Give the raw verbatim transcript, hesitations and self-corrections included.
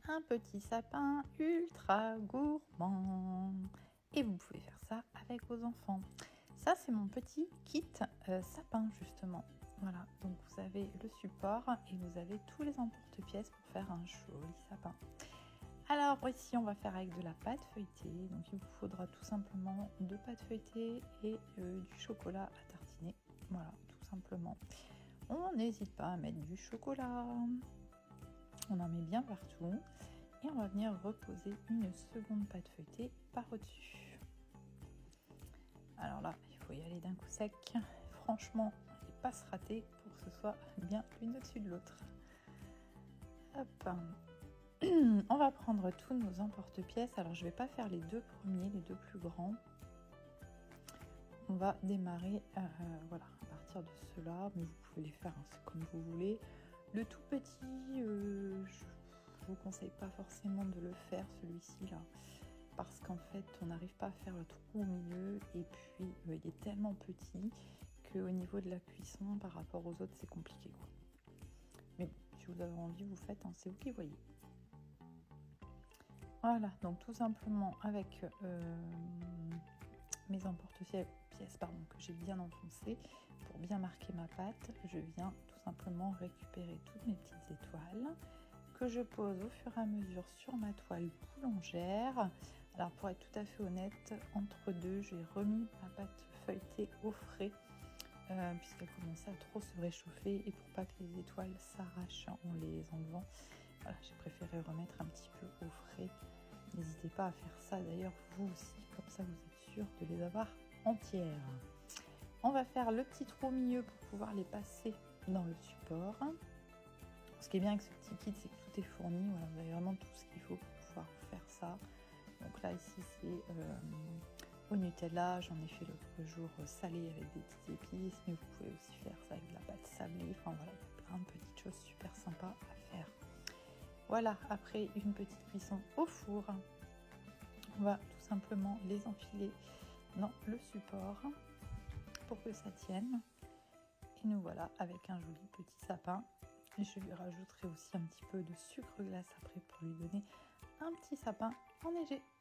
un petit sapin ultra gourmand. Et vous pouvez faire ça avec vos enfants. Ça, c'est mon petit kit euh, sapin, justement. Voilà, donc vous avez le support et vous avez tous les emporte-pièces pour faire un joli sapin. Alors ici, on va faire avec de la pâte feuilletée. Donc il vous faudra tout simplement de pâte feuilletée et euh, du chocolat à tartiner. Voilà, tout simplement. On n'hésite pas à mettre du chocolat. On en met bien partout. Et on va venir reposer une seconde pâte feuilletée par au-dessus. Alors là, il faut y aller d'un coup sec. Franchement, il ne pas se rater pour que ce soit bien l'une au-dessus de l'autre. Hop. On va prendre tous nos emporte-pièces. Alors, je ne vais pas faire les deux premiers, les deux plus grands. On va démarrer euh, voilà, à partir de ceux-là, mais vous pouvez les faire hein, comme vous voulez. Le tout petit, euh, je ne vous conseille pas forcément de le faire, celui-ci là, parce qu'en fait, on n'arrive pas à faire le trou au milieu, et puis euh, il est tellement petit qu'au niveau de la cuisson, par rapport aux autres, c'est compliqué, quoi. Mais bon, si vous avez envie, vous faites, hein, c'est vous qui voyez. Voilà, donc tout simplement avec euh, mes emporte-pièces pardon, que j'ai bien enfoncées pour bien marquer ma pâte, je viens tout simplement récupérer toutes mes petites étoiles que je pose au fur et à mesure sur ma toile boulangère. Alors pour être tout à fait honnête, entre deux, j'ai remis ma pâte feuilletée au frais euh, puisqu'elle commençait à trop se réchauffer et pour pas que les étoiles s'arrachent en les enlevant, voilà, j'ai préféré remettre un petit peu au frais. N'hésitez pas à faire ça d'ailleurs vous aussi, comme ça vous êtes sûr de les avoir entières. On va faire le petit trou au milieu pour pouvoir les passer dans le support. Ce qui est bien avec ce petit kit, c'est que tout est fourni. Voilà, vous avez vraiment tout ce qu'il faut pour pouvoir faire ça. Donc là, ici, c'est euh, au Nutella. J'en ai fait l'autre jour salé avec des petites épices, mais vous pouvez aussi faire ça avec de la pâte sablée. Enfin voilà, il y a plein de petites choses super sympas à faire. Voilà, après une petite cuisson au four, on va tout simplement les enfiler dans le support pour que ça tienne. Et nous voilà avec un joli petit sapin. Et je lui rajouterai aussi un petit peu de sucre glace après pour lui donner un petit sapin enneigé.